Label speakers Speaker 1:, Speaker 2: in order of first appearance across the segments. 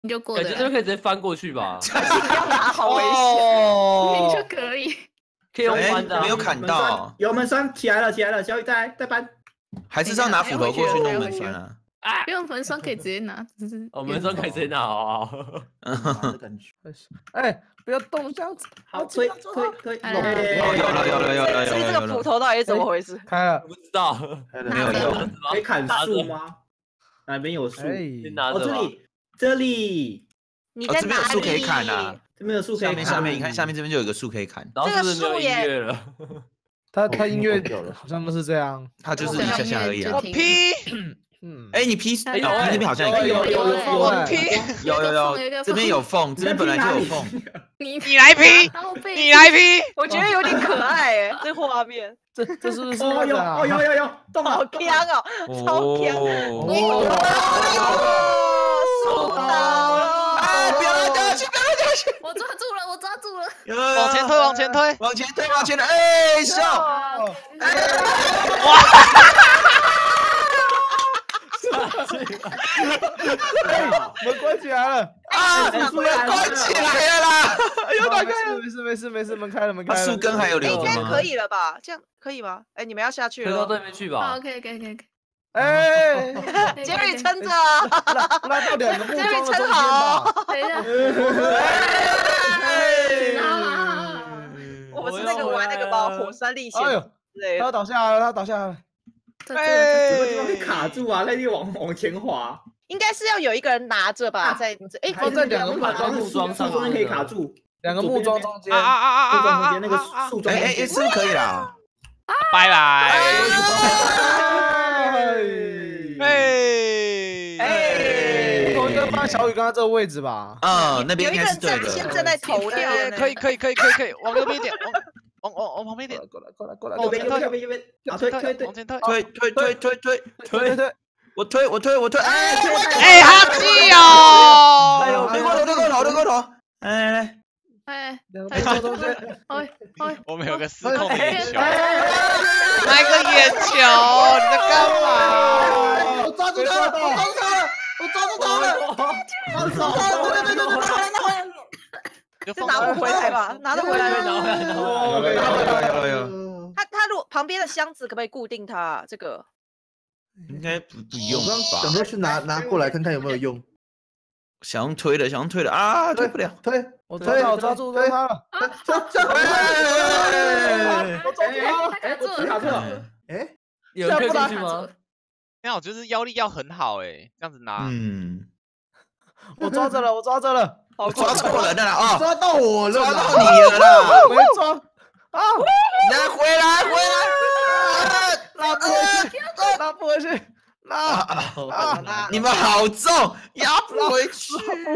Speaker 1: 你就过
Speaker 2: 感觉这
Speaker 1: 得来，
Speaker 2: 可以直接翻过去吧？
Speaker 3: 要拿好危险。
Speaker 1: 你就可以。
Speaker 2: 可以用翻的啊。
Speaker 4: 没有砍到，
Speaker 5: 有门栓起来了，起来了，小雨再搬。
Speaker 4: 还是要拿斧头过去弄门栓啊？
Speaker 1: 不用门栓可以直接拿，只是
Speaker 2: 我们说可以直接拿哦。
Speaker 6: 的感觉。哎，不要动箱子，
Speaker 5: 好，推。
Speaker 4: 有了，
Speaker 3: 所以这个斧头到底是怎么回事？
Speaker 6: 开了，
Speaker 2: 不知道。
Speaker 4: 没有用，
Speaker 5: 可以砍树吗？哪边有树？
Speaker 2: 先拿
Speaker 5: 哦，
Speaker 2: 着吧。
Speaker 5: 这里，
Speaker 4: 哦，
Speaker 3: 你在哪
Speaker 4: 这边有树可以
Speaker 3: 里？
Speaker 4: 砍啊。
Speaker 5: 这边有树可以砍。
Speaker 4: 下面，你看下面这边就有个树可以砍。
Speaker 2: 然后是不是没有音乐了？
Speaker 6: 他音乐好像都是这样，
Speaker 4: 它就是一下下而已啊。
Speaker 3: 我劈，
Speaker 4: 哎，你劈
Speaker 2: 有
Speaker 4: 那边好像也
Speaker 5: 有
Speaker 3: 我劈，
Speaker 4: 有，这边有缝，这边本来就有缝。
Speaker 1: 你
Speaker 3: 来劈，你来劈，我觉得有点可爱哎，这画面。
Speaker 6: 这是不是
Speaker 5: 哦有，动
Speaker 3: 好
Speaker 5: 了，
Speaker 3: 强哦，超强！树倒了！
Speaker 4: 哎，不要掉下去，
Speaker 1: 我抓住了，我抓住了。
Speaker 7: 往前推，往前推，
Speaker 4: 往前的，哎，上！
Speaker 6: 门关起来了
Speaker 4: 啊，门关起来了啦！又打开了，
Speaker 6: 没事，门开了。
Speaker 4: 它树根还有留着吗？
Speaker 3: 应该可以了吧？这样可以吗？哎，你们要下去
Speaker 2: 推到
Speaker 3: 了。
Speaker 2: 对面去吧。
Speaker 1: 可以。
Speaker 6: 哎，
Speaker 3: 杰瑞撑着，
Speaker 6: 拉到两个木桩的中间吧。
Speaker 1: 等一下，
Speaker 3: 我们是那个玩那个吧，火山历险
Speaker 6: 哎呦，
Speaker 3: 之类的。
Speaker 6: 他倒下了。
Speaker 5: 什么地方会卡住啊？那地往前滑，
Speaker 3: 应该是要有一个人拿着吧，在哎，
Speaker 6: 放在两个木
Speaker 5: 桩上，中间可以卡住。
Speaker 6: 两个木桩中间，
Speaker 5: 木桩中间那个树桩，
Speaker 4: 哎，是不是可以啦？
Speaker 7: 拜拜。
Speaker 6: 哎，同一个放小雨刚刚这个位置吧。
Speaker 4: 那边应该是对的。
Speaker 3: 先站在头那边，
Speaker 7: 可以，往右边一点，往旁边一点，
Speaker 6: 过来，
Speaker 5: 右边，啊，推，
Speaker 7: 往前推，
Speaker 4: 推，我推，
Speaker 7: 哎，好气哦！
Speaker 4: 哎呦，对过头，来，
Speaker 6: 两个木桩中间，
Speaker 7: 我们有个失控的眼球，那个眼球，你在干嘛？
Speaker 6: 我抓住他了，
Speaker 3: 就拿不回来吧，拿得回来吗？
Speaker 4: 有。
Speaker 3: 他如果旁边的箱子可不可以固定它？这个
Speaker 4: 应该不用吧？
Speaker 8: 想说去拿过来看看有没有用。
Speaker 4: 想用推的啊，推不了，
Speaker 6: 我抓住他了，
Speaker 5: 我卡住了，
Speaker 2: 有人可以进去吗？
Speaker 7: 那我觉得腰力要很好哎，这样子拿。
Speaker 6: 我抓着了，
Speaker 4: 我抓错人了啊！
Speaker 8: 抓到我了，
Speaker 4: 抓到你了啦！
Speaker 6: 没抓啊！
Speaker 4: 来回来，
Speaker 6: 拉不回去，
Speaker 4: 拉！你们好重，压不回去，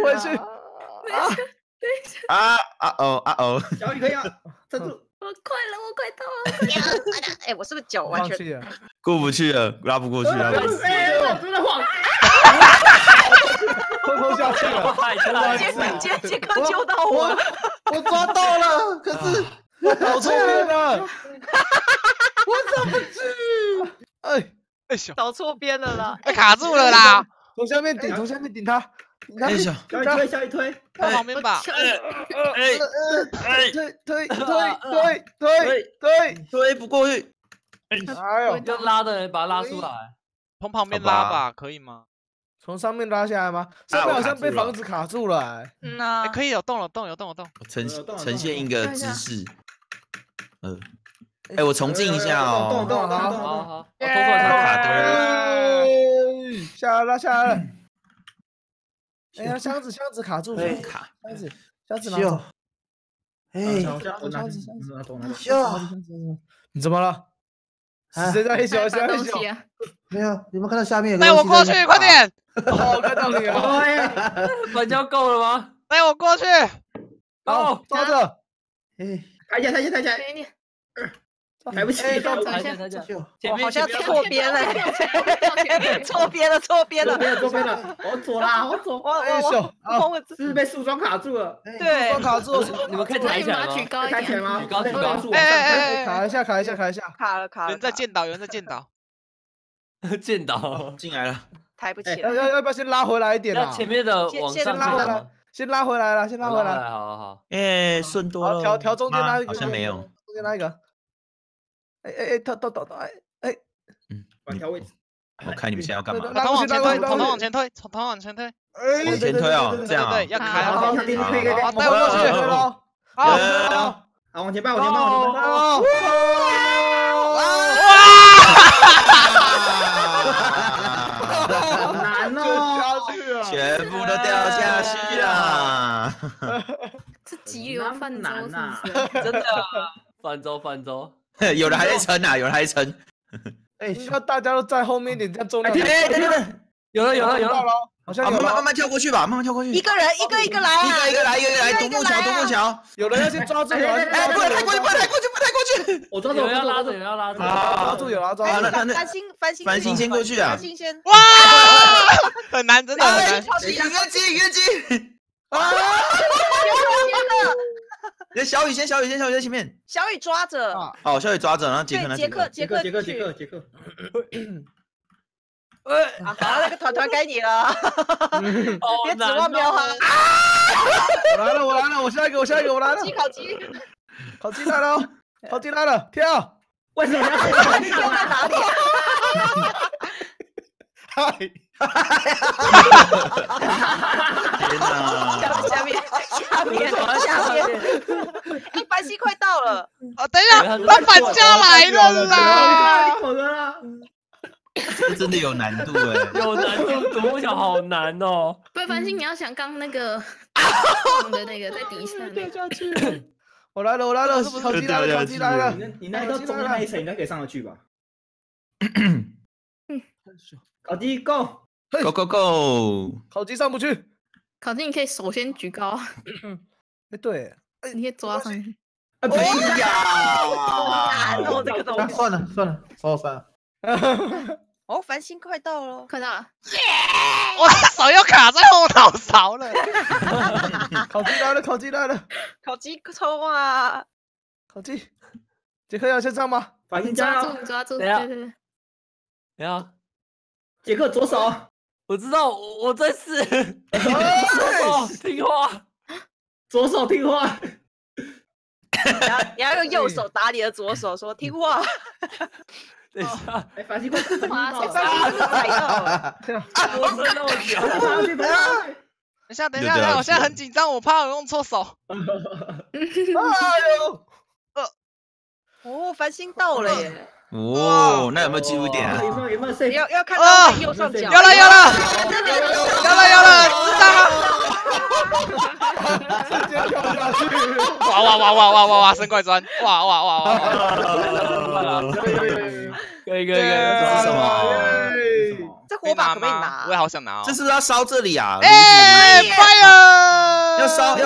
Speaker 5: 小雨可以啊，撑住。
Speaker 1: 我快到了。
Speaker 3: 哎，我是不是脚完全
Speaker 4: 过不去了，拉不过去了。
Speaker 5: 真的晃，
Speaker 6: 拖下去了。
Speaker 3: 杰克救到我了，
Speaker 8: 我抓到了，可是
Speaker 6: 搞错边了，
Speaker 8: 我上不去。
Speaker 6: 哎，
Speaker 3: 找错边了啦，
Speaker 7: 卡住了啦！
Speaker 6: 从下面顶他。
Speaker 4: 哎小
Speaker 5: 雨推，
Speaker 7: 到旁边吧。
Speaker 4: 推不过去。
Speaker 6: 哎呦，
Speaker 2: 要拉的人把他拉出来。
Speaker 7: 从旁边拉吧，可以吗？
Speaker 6: 从上面拉下来吗？上面好像被房子卡住了。
Speaker 7: 可以有动了。
Speaker 4: 呈现一个姿势。哎，我重进一下哦。
Speaker 2: 好，我拖出来卡住了。
Speaker 6: 下来了。哎呀，箱子卡住了，箱子拿走。
Speaker 8: 哎，
Speaker 6: 箱子，
Speaker 8: 笑，
Speaker 6: 你怎么了？谁在黑熊？
Speaker 1: 东西啊？
Speaker 8: 没有，你们看到下面有个？
Speaker 7: 带我过去，快点！
Speaker 6: 我看到你了。
Speaker 2: 板胶够了吗？
Speaker 7: 带我过去。
Speaker 6: 好，抓着。
Speaker 8: 哎，
Speaker 5: 抬起来，
Speaker 1: 给你。
Speaker 5: 抬不起，
Speaker 2: 抬起来。
Speaker 3: 我好像错边了，错边了，
Speaker 5: 我左啦，我是被树桩卡住了。
Speaker 3: 对，
Speaker 6: 卡住了，
Speaker 2: 你们可以抬起来吗？
Speaker 1: 举高一点。
Speaker 5: 抬起来吗？
Speaker 2: 举高。
Speaker 3: 卡
Speaker 6: 一下，
Speaker 3: 卡了。
Speaker 7: 有人在建岛，
Speaker 2: 见到
Speaker 4: 进来了。
Speaker 3: 抬不起来。
Speaker 6: 要不要先拉回来一点啊？
Speaker 5: 前面的往上
Speaker 6: 拉回来，先拉回来了，先拉回来。
Speaker 5: 好。
Speaker 4: 哎，顺多了。
Speaker 6: 调中间那一个，
Speaker 4: 好像没有。
Speaker 6: 中间那一个。哎，
Speaker 5: 调位置。
Speaker 4: 我看你们现在要干嘛？
Speaker 7: 从往前推，从往前推，从往前推。
Speaker 4: 往前推哦，这样啊。
Speaker 7: 对，要开了。
Speaker 5: 好，
Speaker 7: 带我过去。
Speaker 5: 好，往前搬，往前搬。好难哦！
Speaker 4: 全部都掉下去了。
Speaker 1: 这急流泛舟是不是？
Speaker 5: 真的，泛舟。
Speaker 4: 有人还在撑啊，有人还在撑。
Speaker 6: 哎，需要大家都在后面一点，这样重量。
Speaker 4: 对，
Speaker 6: 有了，好像有。
Speaker 4: 慢慢跳过去吧，慢慢跳过去。
Speaker 3: 一个人一个来啊！
Speaker 4: 一个来，独木桥。
Speaker 6: 有人要先抓住，
Speaker 4: 不能太过去。
Speaker 5: 我抓住，有人要拉着。
Speaker 6: 抓住，有人要抓住。
Speaker 3: 繁星
Speaker 4: 先过去啊！
Speaker 3: 繁星先。
Speaker 7: 哇，很难，真的很难。
Speaker 4: 一个鸡。啊！小雨先在前面。
Speaker 3: 小雨抓着。
Speaker 4: 好，小雨抓着，然后杰克。
Speaker 5: 杰克。
Speaker 3: 好，那个团该你了。别指望彪哈。
Speaker 6: 我来了，我下一个，我来了。烤鸡来了，跳。
Speaker 5: 为什么要
Speaker 3: 跳在哪里？
Speaker 6: 嗨！
Speaker 4: 天哪！
Speaker 3: 下面。哎，繁星快到了。
Speaker 7: 等一下，他反家来了啦！
Speaker 4: 这真的有难度哎，
Speaker 5: 有难度，独木桥好难哦。
Speaker 1: 不，繁星，你要想刚那个的那个在底下那个。
Speaker 6: 我来了，烤鸡来了。
Speaker 5: 你那到中间那一层应该可以上得去吧？烤鸡 go。
Speaker 6: 烤鸡上不去。
Speaker 1: 烤鸡你可以手先举高。
Speaker 6: 哎，对，
Speaker 1: 你可以抓上去。
Speaker 4: 哎呀！
Speaker 3: 难哦，这个东西。
Speaker 8: 算了，算了。
Speaker 3: 哦，繁星快到了，
Speaker 1: 快到了！
Speaker 7: 我的手又卡在后脑勺了。
Speaker 6: 烤鸡来了！
Speaker 3: 烤鸡冲啊！
Speaker 6: 烤鸡，杰克要先上吗？
Speaker 5: 繁星
Speaker 1: 抓住！对。
Speaker 5: 等下，杰克左手，我知道，我在试。听话，左手听话。
Speaker 3: 你要用右手打你的左手，说听话。
Speaker 5: 等一下，繁星快踩到了！
Speaker 7: 等一下，我现在很紧张，我怕我用错手。
Speaker 3: 哦，繁星到了耶！
Speaker 4: 哦，那有没有记录点啊？
Speaker 5: 有没有？
Speaker 3: 要看到右上角。
Speaker 7: 有了，知道了。哇！生怪砖！哇！
Speaker 5: 可以。
Speaker 4: 这是什么？
Speaker 3: 这火把可不可以拿？
Speaker 7: 我也好想拿哦。
Speaker 4: 这是不是要烧这里啊？
Speaker 7: 哎 ，fire！
Speaker 4: 要烧！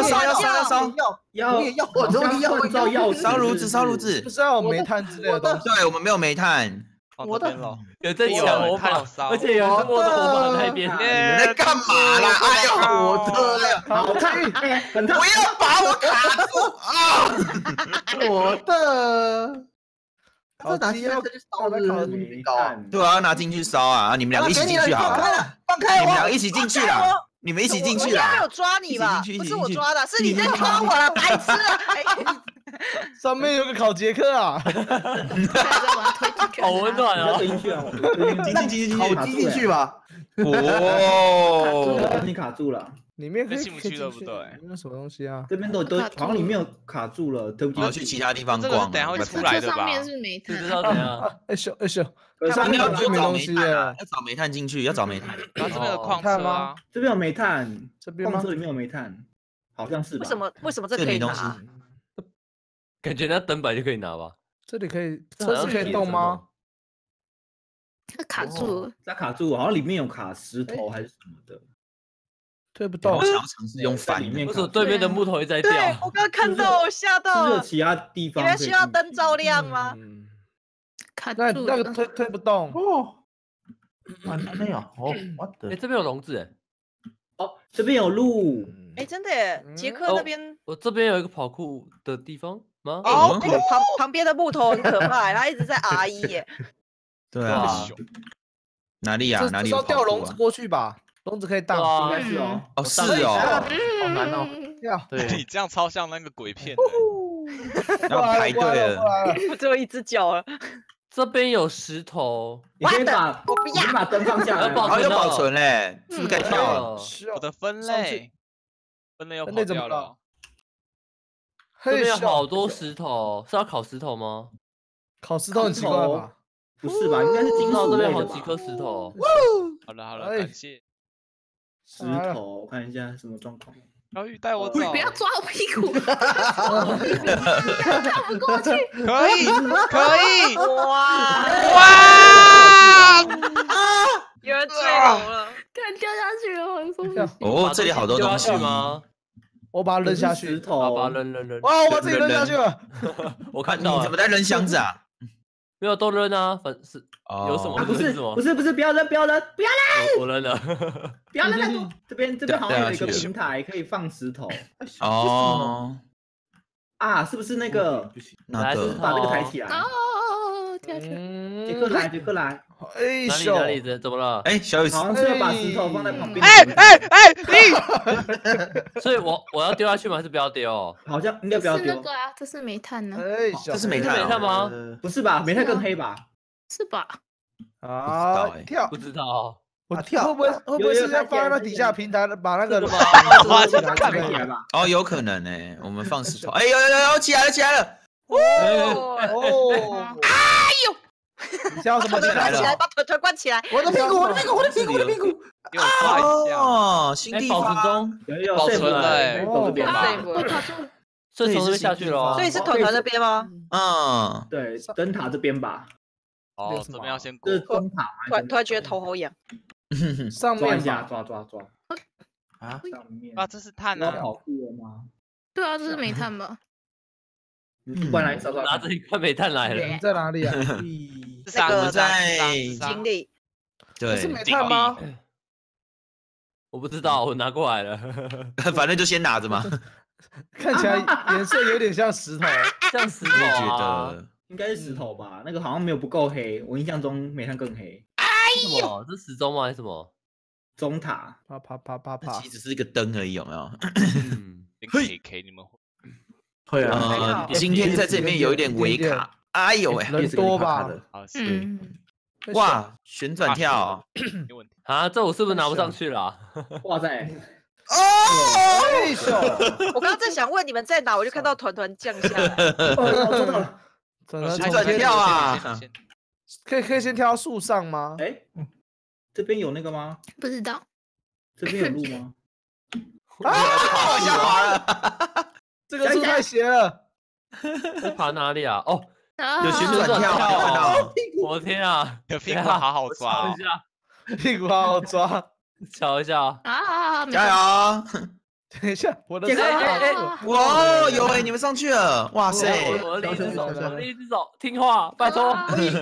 Speaker 5: 要
Speaker 4: 烧炉子，
Speaker 6: 不是要有煤炭之类的东西？
Speaker 4: 对，我们没有煤炭。
Speaker 5: 有这抢火把，而且有人握着火把在边。
Speaker 4: 你们在干嘛啦？哎呦，我的了！
Speaker 5: 好烫！
Speaker 4: 不要把我卡住啊！
Speaker 8: 我的。
Speaker 6: 烤鸡要
Speaker 8: 煤炭，
Speaker 4: 对啊，要拿进去烧啊！你们两个一起进去好了，
Speaker 8: 放开
Speaker 4: 你们两个一起进去啦！你们一起进去啦！
Speaker 3: 我没有抓你吧？不是我抓的，是你在抓我了，白痴啊！
Speaker 6: 上面有个烤杰克啊！
Speaker 5: 好温暖啊！
Speaker 8: 进去啊！烤鸡进去吧！
Speaker 4: 哦，
Speaker 5: 你卡住了。
Speaker 6: 里面可以
Speaker 7: 进不去对不对？
Speaker 6: 里面什么东西啊？
Speaker 5: 这边都好像里面有卡住了，对不起。
Speaker 4: 要去其他地方逛。
Speaker 7: 等下会出来的吧？
Speaker 1: 上面是煤炭。
Speaker 5: 不知道怎样。
Speaker 6: 哎咻！
Speaker 4: 上面要
Speaker 6: 没东西耶，
Speaker 4: 要找煤炭进去，要找煤炭。
Speaker 7: 然后这边有矿车吗？
Speaker 5: 这边有煤炭，
Speaker 6: 这边
Speaker 5: 矿车里面有煤炭，好像是吧？
Speaker 3: 为什么这可以拿？
Speaker 5: 感觉那灯板就可以拿吧？
Speaker 6: 这里可以，车子可以动吗？
Speaker 1: 它卡住了。
Speaker 5: 它卡住，好像里面有卡石头还是什么的。
Speaker 6: 推不动，
Speaker 4: 我想要尝试用反
Speaker 5: 里面，为什么对面的木头一直在掉？
Speaker 3: 对，我刚看到，我吓到了。
Speaker 5: 有其他地方？
Speaker 3: 你们需要灯照亮吗？
Speaker 1: 卡住，
Speaker 6: 那个推不动
Speaker 8: 哦。没有哦，
Speaker 5: 哎，这边有笼子哎。哦，这边有路。
Speaker 3: 哎，真的耶，杰克那边。
Speaker 5: 我这边有一个跑酷的地方吗？
Speaker 3: 哦，那个旁边的木头很可怕，它一直在 RE 耶。
Speaker 4: 对啊。 哪里啊？哪里？
Speaker 6: 要掉笼子过去吧？笼子可以荡，
Speaker 5: 应
Speaker 6: 该是
Speaker 5: 哦。
Speaker 4: 哦，是哦，
Speaker 5: 好难哦。
Speaker 4: 对，
Speaker 7: 你这样超像那个鬼片。
Speaker 4: 要排队了，
Speaker 3: 我只有一只脚了。
Speaker 5: 这边有石头，
Speaker 3: 你可以把灯放下来，
Speaker 4: 要保存嘞，是不是该跳了？
Speaker 7: 我的分类又跑掉了。
Speaker 5: 这边有好多石头，是要烤石头吗？
Speaker 6: 烤石头很奇怪吧？
Speaker 5: 不是吧？应该是金属类的吧？这边好几颗石头。
Speaker 7: 好了，感谢。
Speaker 5: 石头，看一下什么状况。
Speaker 7: 小雨带我走，
Speaker 1: 不要抓我屁股，跳不过去。
Speaker 7: 可以，哇！
Speaker 3: 有人坠楼了，
Speaker 1: 看掉下去了，黄松。
Speaker 4: 哦，这里好多东西
Speaker 5: 吗？
Speaker 6: 我把它扔下去，
Speaker 5: 石头，把它扔。
Speaker 6: 哇，我把自己扔下去了。
Speaker 5: 我看到，
Speaker 4: 你怎么在扔箱子啊？
Speaker 5: 没有都扔啊，反是有什么？不是，不要扔！我扔了，不要扔！这边好像有一个平台可以放石头。
Speaker 4: 哦，
Speaker 5: 啊，是不是那个？
Speaker 4: 哪个？
Speaker 5: 把这个抬起来。
Speaker 1: 哦，跳！
Speaker 5: 杰克来！
Speaker 6: 哎，
Speaker 5: 哪里？怎么了？
Speaker 4: 哎，小雨，
Speaker 5: 好像是要把石头放在旁边。
Speaker 7: 你！
Speaker 5: 所以我要丢下去吗？还是不要丢？好像应该不要丢。
Speaker 1: 是那个啊，这是煤炭呢。
Speaker 6: 哎，
Speaker 4: 这是煤炭
Speaker 5: 吗？不是吧？煤炭更黑吧？
Speaker 1: 是吧？
Speaker 6: 啊，跳
Speaker 5: 不知道。
Speaker 6: 我跳会不会是要放在那底下平台把那个
Speaker 5: 挖起来吧？
Speaker 4: 哦，有可能呢。我们放石头。哎，有起来了！
Speaker 3: 哦！
Speaker 6: 哎呦！你叫什么？
Speaker 3: 起来，把腿关起来！
Speaker 6: 我的屁股！
Speaker 4: 哦，新地方
Speaker 7: 保存了，
Speaker 5: 这边吧。所以从这边下去了。
Speaker 3: 所以是团这边吗？
Speaker 4: 嗯，
Speaker 5: 对，灯塔这边吧。
Speaker 7: 哦，这边要先过。
Speaker 5: 这是灯塔。
Speaker 3: 突然觉得头好痒。
Speaker 6: 上面
Speaker 5: 一下，抓。
Speaker 7: 啊！
Speaker 5: 上面
Speaker 7: 啊，这是碳啊！
Speaker 5: 跑酷了吗？
Speaker 1: 对啊，这是煤炭吧？
Speaker 5: 不然来找，拿着一块煤炭来了。
Speaker 6: 你在哪里啊？
Speaker 4: 我们在
Speaker 3: 经历。
Speaker 4: 对，
Speaker 6: 是煤炭吗？
Speaker 5: 我不知道，我拿过来了。
Speaker 4: 反正就先拿着嘛。
Speaker 6: 看起来颜色有点像石头，
Speaker 5: 像石头啊。
Speaker 4: 觉得
Speaker 5: 应该是石头吧？那个好像没有不够黑，我印象中煤炭更黑。哎呦，这时钟吗？还是什么？钟塔。
Speaker 6: 啪。
Speaker 4: 其实只是一个灯而已，有没有？
Speaker 7: 可以，你们
Speaker 5: 会啊。
Speaker 4: 今天在这里面有一点微卡。哎呦喂，
Speaker 6: 人多吧？
Speaker 4: 哇，旋转跳，
Speaker 7: 没问题
Speaker 5: 啊！这我是不是拿不上去了？哇塞！
Speaker 6: 哦，
Speaker 3: 我刚刚正想问你们在哪，我就看到团降下来。
Speaker 6: 旋转跳啊！可以先跳到树上吗？
Speaker 5: 哎，这边有那个吗？
Speaker 1: 不知道。
Speaker 5: 这边有路吗？
Speaker 4: 啊！往下滑了，
Speaker 6: 这个树太斜了。
Speaker 5: 在爬哪里啊？哦。
Speaker 4: 有旋转跳，看到？
Speaker 5: 我的天啊！
Speaker 7: 有屁股好好抓，
Speaker 6: 屁股好好抓，
Speaker 5: 瞧一下
Speaker 1: 啊！
Speaker 4: 加油！
Speaker 6: 等一下，我的
Speaker 5: 手，
Speaker 4: 哇，有哎，你们上去了，哇塞！
Speaker 5: 我的一只手，听话，拜托。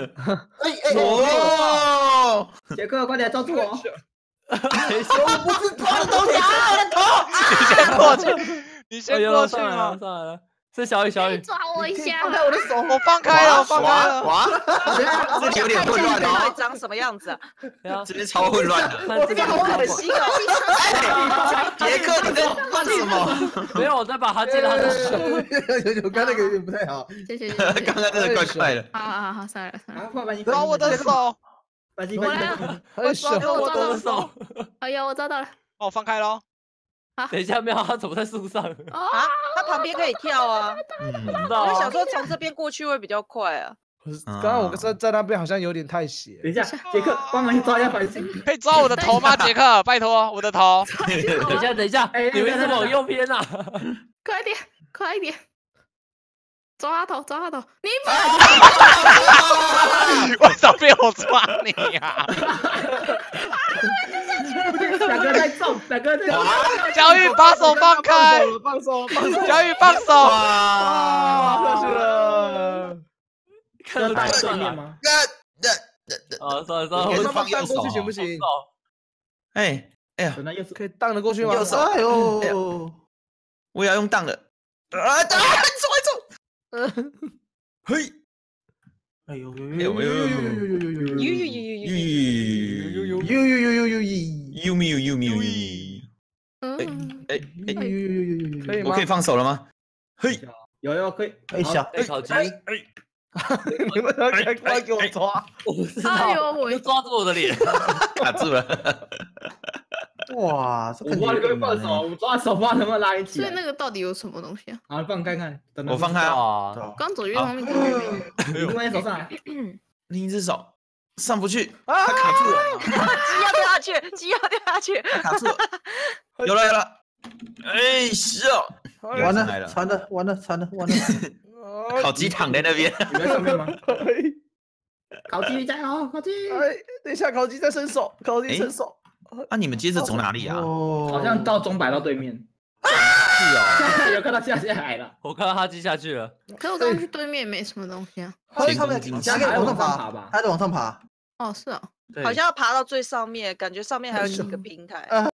Speaker 4: 哦，
Speaker 5: 杰克，快点抓住我！
Speaker 4: 我不是抓的东西啊，我的头！
Speaker 7: 你先过去，你先过去吗？
Speaker 5: 上来了。是小雨，
Speaker 1: 抓我一下！
Speaker 6: 放开我的手！
Speaker 7: 我放开了，
Speaker 4: 哇！这里有点混乱
Speaker 3: 哦。长什么样子啊？
Speaker 4: 这边超混乱的。
Speaker 3: 这边好恶心哦！
Speaker 4: 杰克，你在放什么？
Speaker 5: 没有，我在把它接到他的手。
Speaker 6: 我刚那个有点不太好。
Speaker 1: 谢谢。
Speaker 4: 刚刚真的怪怪的。
Speaker 1: 好，算了。
Speaker 7: 抓我的手！
Speaker 1: 我来了，
Speaker 6: 我抓到
Speaker 1: 我
Speaker 5: 的手。
Speaker 1: 哎呀，我抓到了。
Speaker 7: 哦，放开喽。
Speaker 5: 等一下，没有，他走在树上。
Speaker 3: 啊，他旁边可以跳啊。我就想说从这边过去会比较快啊。
Speaker 6: 可是刚刚我在那边好像有点太斜。
Speaker 5: 等一下，杰克，帮忙抓一下繁星。
Speaker 7: 可以抓我的头吗，杰克？拜托，我的头。
Speaker 5: 等一下，你们是往右偏啊？
Speaker 1: 快一点。抓他头！你
Speaker 7: 为什么被我抓你呀？
Speaker 5: 两个在重，
Speaker 7: 小雨把手放开，
Speaker 6: 放手！
Speaker 7: 小雨放手！
Speaker 6: 哇，下去了！
Speaker 5: 看到大对面吗？算了，
Speaker 6: 我放右手行不行？
Speaker 4: 哎呀，
Speaker 6: 可以荡得过去吗？
Speaker 4: 右手，哎呦，我也要用荡的。嘿，哎呦， ，you me，
Speaker 6: 可以吗？
Speaker 4: 我可以放手了吗？嘿，
Speaker 5: 有可以，
Speaker 8: 小
Speaker 5: 烤鸡，
Speaker 6: 你们要过来给我抓！
Speaker 5: 我不知
Speaker 1: 哎呦，
Speaker 5: 道，
Speaker 1: 我
Speaker 5: 就抓住我的脸，
Speaker 4: 卡住了。
Speaker 8: 哇，这
Speaker 5: 我不知道你可以放手，我抓手不知道能不能拉一起来。
Speaker 1: 所以那个到底有什么东西啊？
Speaker 5: 好，放看看，
Speaker 4: 我放开啊，
Speaker 1: 刚走越方面，感觉没有。
Speaker 5: 你放在手上来，
Speaker 4: 另一只手上不去，它卡住了。
Speaker 3: 鸡要掉下去，鸡要掉下去，
Speaker 4: 卡住了，有了，哎是哦，
Speaker 8: 完了，传的，完了，
Speaker 4: 烤鸡躺在那边，
Speaker 5: 你在上面吗？烤鸡加油，烤鸡！
Speaker 6: 哎，等一下，烤鸡在伸手，烤鸡伸手。
Speaker 4: 啊，你们接着从哪里啊？
Speaker 5: 好像到钟摆到对面。
Speaker 4: 是哦，
Speaker 5: 有看到下来了，我看到他接下去了。
Speaker 1: 可我刚刚去对面没什么东西啊。
Speaker 8: 他可以往上爬吧？他在往上爬。
Speaker 1: 哦，是啊。
Speaker 3: 好像要爬到最上面，感觉上面还有几个平台。